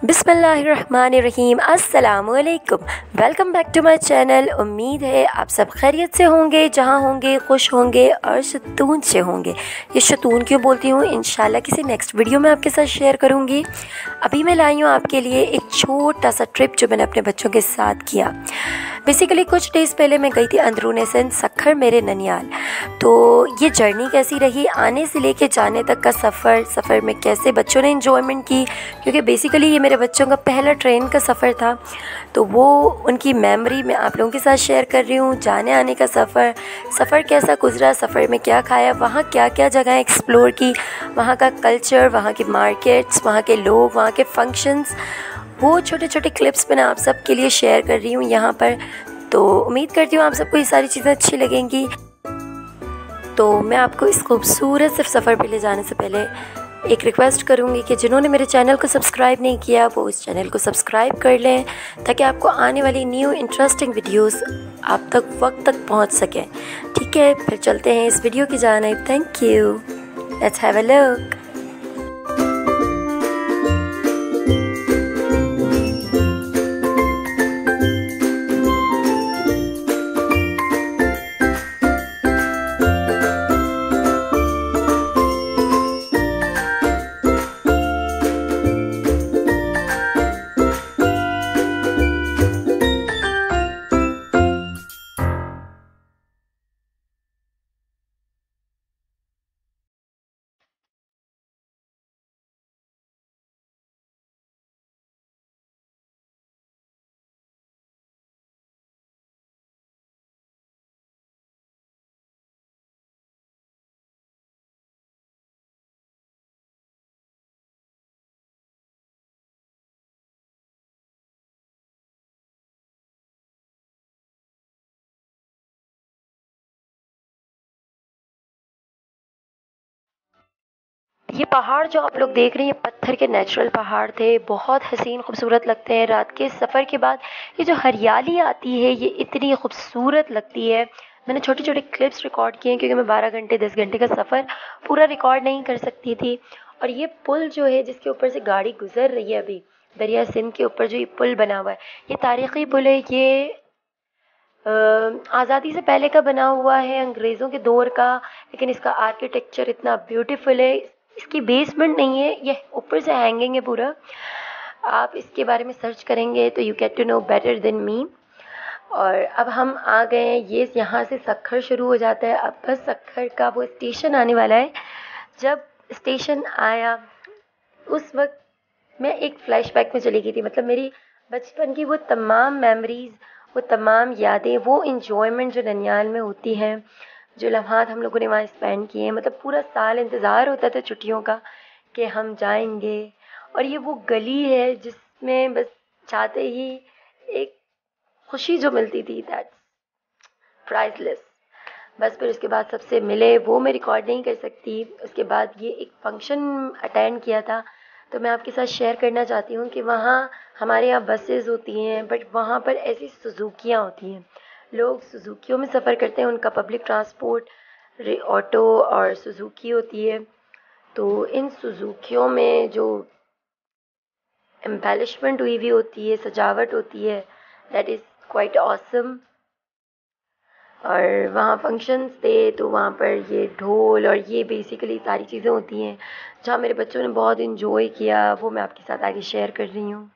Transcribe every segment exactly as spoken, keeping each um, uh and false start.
बिस्मिल्लाहिर्रहमानिर्रहीम। अस्सलामुअलैकुम। Welcome back to my channel. उम्मीद है आप सब खैरियत से होंगे, जहाँ होंगे खुश होंगे और शतून से होंगे। ये शतून क्यों बोलती हूँ, इंशाल्लाह किसी नेक्स्ट वीडियो में आपके साथ शेयर करूँगी। अभी मैं लाई हूँ आपके लिए एक छोटा सा ट्रिप जो मैंने अपने बच्चों के साथ किया। बेसिकली कुछ डेज़ पहले मैं गई थी अंदरूने सिंध सक्खर मेरे ननियाल। तो ये जर्नी कैसी रही, आने से लेके जाने तक का सफ़र सफ़र में कैसे बच्चों ने इन्जॉयमेंट की, क्योंकि बेसिकली ये मेरे बच्चों का पहला ट्रेन का सफ़र था। तो वो उनकी मेमोरी मैं आप लोगों के साथ शेयर कर रही हूँ। जाने आने का सफ़र सफ़र कैसा गुजरा, सफ़र में क्या खाया, वहाँ क्या क्या जगह एक्सप्लोर की, वहाँ का कल्चर, वहाँ की मार्केट्स, वहाँ के लोग, वहाँ के फंक्शंस, वो छोटे छोटे क्लिप्स मैं आप सब के लिए शेयर कर रही हूँ यहाँ पर। तो उम्मीद करती हूँ आप सबको ये सारी चीज़ें अच्छी लगेंगी। तो मैं आपको इस खूबसूरत सिर्फ सफ़र पे ले जाने से पहले एक रिक्वेस्ट करूँगी कि जिन्होंने मेरे चैनल को सब्सक्राइब नहीं किया वो इस चैनल को सब्सक्राइब कर लें, ताकि आपको आने वाली न्यू इंटरेस्टिंग वीडियोस आप तक वक्त तक पहुंच सकें। ठीक है, फिर चलते हैं इस वीडियो की जानिब। Thank you. Let's have a look. ये पहाड़ जो आप लोग देख रहे हैं, ये पत्थर के नेचुरल पहाड़ थे, बहुत हसीन खूबसूरत लगते हैं। रात के सफ़र के बाद ये जो हरियाली आती है ये इतनी खूबसूरत लगती है। मैंने छोटे छोटे क्लिप्स रिकॉर्ड किए हैं, क्योंकि मैं बारह घंटे दस घंटे का सफ़र पूरा रिकॉर्ड नहीं कर सकती थी। और ये पुल जो है जिसके ऊपर से गाड़ी गुजर रही है अभी, दरिया सिंध के ऊपर जो ये पुल बना हुआ है, ये तारीख़ी पुल है। ये आज़ादी से पहले का बना हुआ है, अंग्रेज़ों के दौर का, लेकिन इसका आर्किटेक्चर इतना ब्यूटीफुल है। इसकी बेसमेंट नहीं है, ये ऊपर से हैंगिंग है पूरा। आप इसके बारे में सर्च करेंगे तो you get to know better than me. और अब हम आ गए हैं, ये यहाँ से सक्खर शुरू हो जाता है। अब बस सक्खर का वो स्टेशन आने वाला है। जब स्टेशन आया उस वक्त मैं एक फ्लैशबैक में चली गई थी। मतलब मेरी बचपन की वो तमाम मेमोरीज़, वो तमाम यादें, वो इन्जॉयमेंट जो ननियाल में होती हैं, जो लम्हात हम लोगों ने वहाँ स्पेंड किए हैं। मतलब पूरा साल इंतज़ार होता था छुट्टियों का कि हम जाएंगे। और ये वो गली है जिसमें बस जाते ही एक खुशी जो मिलती थी, दैट्स प्राइसलेस। बस फिर उसके बाद सबसे मिले, वो मैं रिकॉर्ड नहीं कर सकती। उसके बाद ये एक फंक्शन अटेंड किया था, तो मैं आपके साथ शेयर करना चाहती हूँ कि वहाँ हमारे यहाँ बसेस होती हैं, बट वहाँ पर ऐसी सुजुकियाँ होती हैं। लोग सुजुकियों में सफ़र करते हैं, उनका पब्लिक ट्रांसपोर्ट ऑटो और सुजुकी होती है। तो इन सुजुकियों में जो एम्बेलिशमेंट हुई हुई होती है, सजावट होती है, दैट इज़ क्वाइट ऑसम। और वहाँ फंक्शंस थे, तो वहाँ पर ये ढोल और ये बेसिकली सारी चीज़ें होती हैं जहाँ मेरे बच्चों ने बहुत इन्जॉय किया। वो मैं आपके साथ आगे शेयर कर रही हूँ।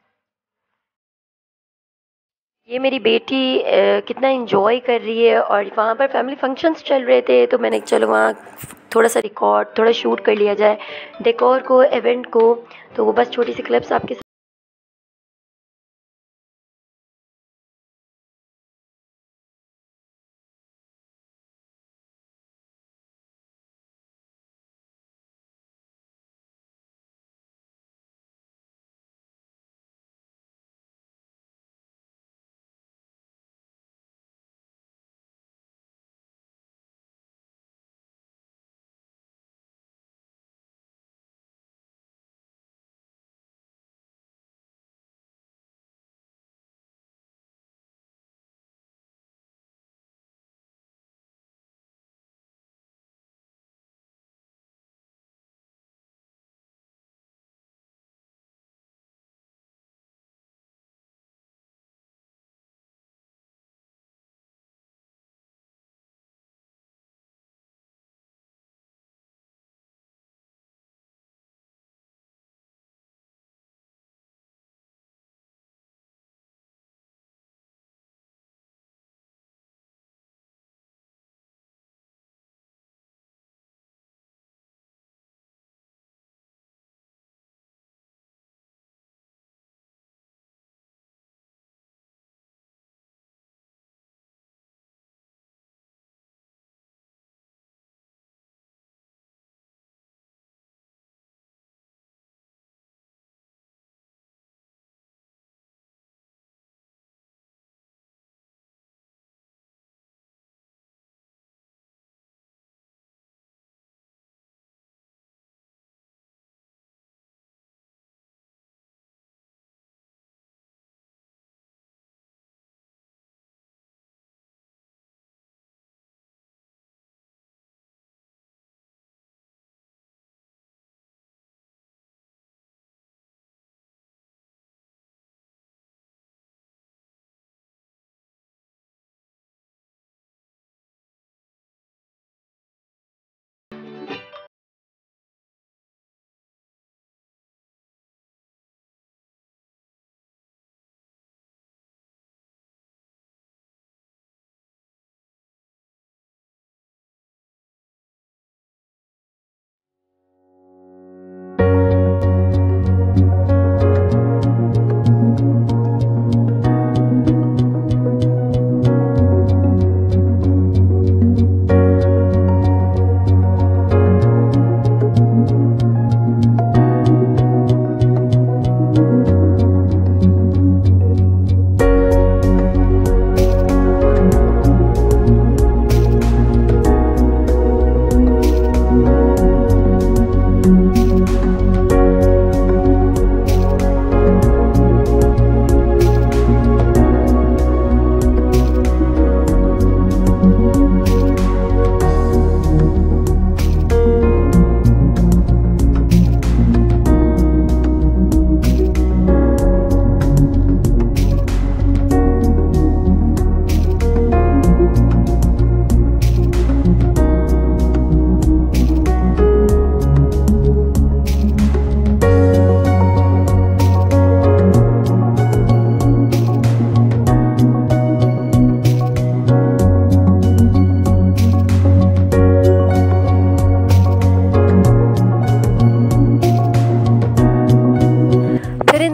ये मेरी बेटी अ, कितना इन्जॉय कर रही है। और वहाँ पर फैमिली फंक्शंस चल रहे थे, तो मैंने चलो वहाँ थोड़ा सा रिकॉर्ड, थोड़ा शूट कर लिया जाए डेकोर को, इवेंट को। तो वो बस छोटी सी क्लिप्स आपके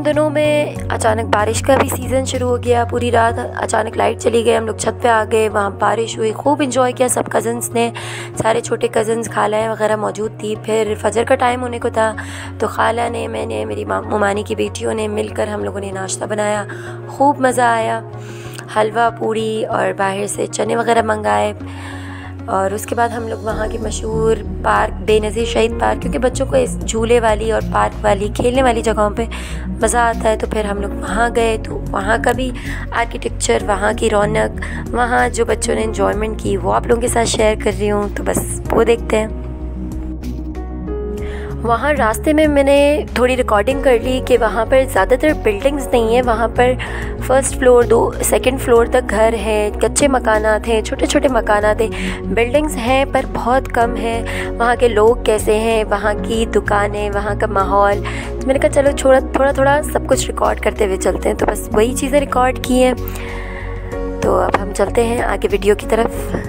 दिनों में अचानक बारिश का भी सीज़न शुरू हो गया। पूरी रात अचानक लाइट चली गई, हम लोग छत पे आ गए, वहाँ बारिश हुई, खूब इंजॉय किया सब कज़न्स ने। सारे छोटे कज़न्स खालाएँ वगैरह मौजूद थी। फिर फजर का टाइम होने को था तो खाला ने, मैंने, मेरी मुमानी की बेटियों ने मिलकर हम लोगों ने नाश्ता बनाया। खूब मज़ा आया। हलवा पूड़ी और बाहर से चने वगैरह मंगाए। और उसके बाद हम लोग वहाँ की मशहूर पार्क बेनज़ीर शहीद पार्क, क्योंकि बच्चों को इस झूले वाली और पार्क वाली खेलने वाली जगहों पे मज़ा आता है, तो फिर हम लोग वहाँ गए। तो वहाँ का भी आर्किटेक्चर, वहाँ की रौनक, वहाँ जो बच्चों ने इन्जॉयमेंट की वो आप लोगों के साथ शेयर कर रही हूँ। तो बस वो देखते हैं। वहाँ रास्ते में मैंने थोड़ी रिकॉर्डिंग कर ली कि वहाँ पर ज़्यादातर बिल्डिंग्स नहीं है। वहाँ पर फर्स्ट फ्लोर, दो सेकंड फ्लोर तक घर है, कच्चे मकानात हैं, छोटे छोटे मकानात हैं। बिल्डिंग्स हैं पर बहुत कम है। वहाँ के लोग कैसे हैं, वहाँ की दुकानें, वहाँ का माहौल, तो मैंने कहा चलो छोड़ा थोड़ा थोड़ा सब कुछ रिकॉर्ड करते हुए चलते हैं। तो बस वही चीज़ें रिकॉर्ड की हैं। तो अब हम चलते हैं आगे वीडियो की तरफ।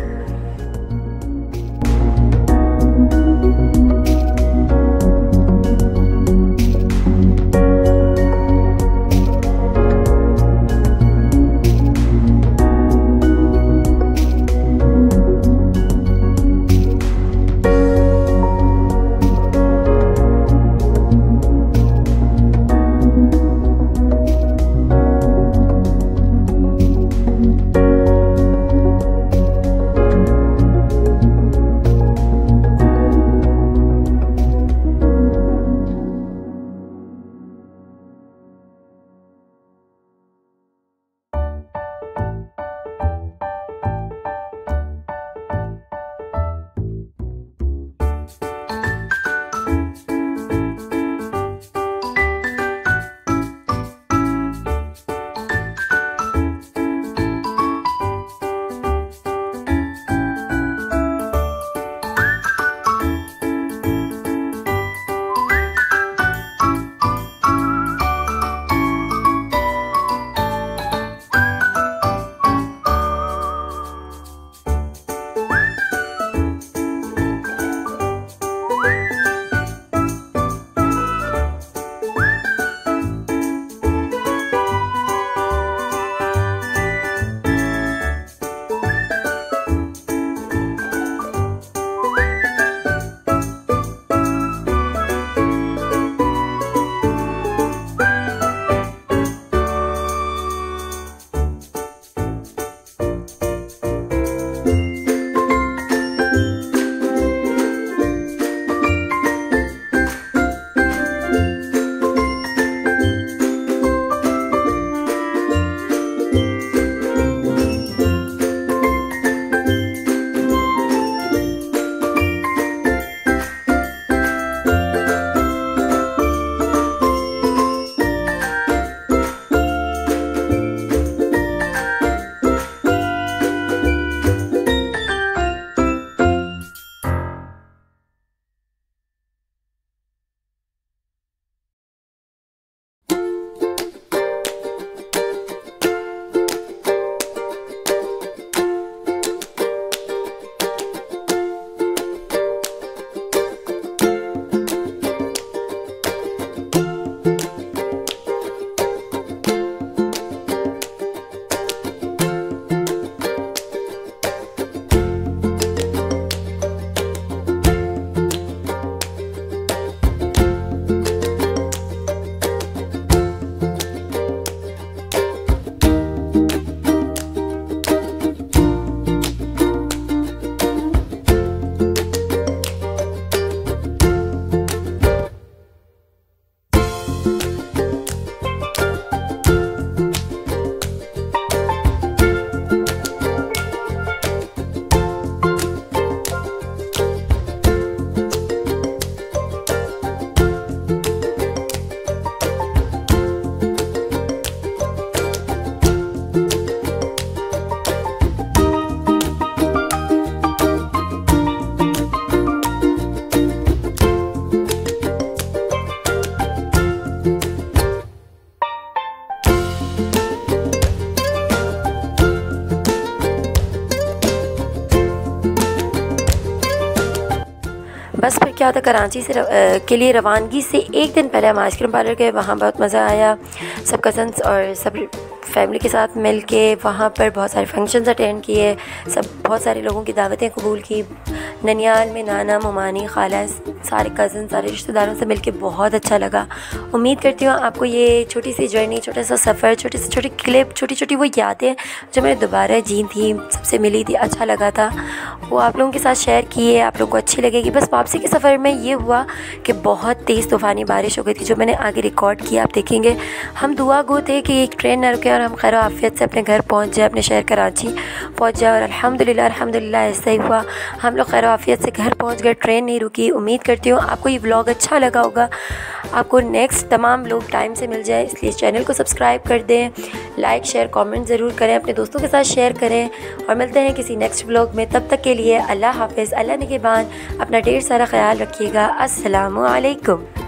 क्या था, कराची से आ, के लिए रवानगी से एक दिन पहले हम आइसक्रीम पार्लर गए। वहाँ बहुत मज़ा आया, सब कज़न्स और सब फैमिली के साथ मिल के वहाँ पर बहुत सारे फंक्शंस अटेंड किए, सब बहुत सारे लोगों की दावतें कबूल की। ननियाल में नाना, ममानी, खाला, सारे कज़न, सारे रिश्तेदारों से मिल के बहुत अच्छा लगा। उम्मीद करती हूँ आपको ये छोटी सी जर्नी, छोटा सा सफ़र, छोटी सी छोटी क्लिप, छोटी छोटी वो यादें जो मैंने दोबारा जी थी, सबसे मिली थी, अच्छा लगा था, वो आप लोगों के साथ शेयर किए, आप लोगों को अच्छी लगेगी। बस वापसी के सफ़र में ये हुआ कि बहुत तेज़ तूफ़ानी बारिश हो गई थी, जो मैंने आगे रिकॉर्ड किया, आप देखेंगे। हम दुआ गो थे कि एक ट्रेन न रुके और हम खैर आफियत से अपने घर पहुंच जाए, अपने शहर कराची पहुंच जाए, और अल्हम्दुलिल्लाह अल्हम्दुलिल्लाह ऐसा ही हुआ। हम लोग खैर आफियत से घर पहुंच गए, ट्रेन नहीं रुकी। उम्मीद करती हूँ आपको ये व्लॉग अच्छा लगा होगा, आपको नेक्स्ट तमाम लोग टाइम से मिल जाए, इसलिए चैनल को सब्सक्राइब कर दें, लाइक शेयर कमेंट ज़रूर करें, अपने दोस्तों के साथ शेयर करें, और मिलते हैं किसी नेक्स्ट व्लॉग में। तब तक के लिए अल्लाह हाफ़िज़, अल्लाह निगहबान, अपना ढेर सारा ख्याल रखिएगा। अस्सलामु अलैकुम।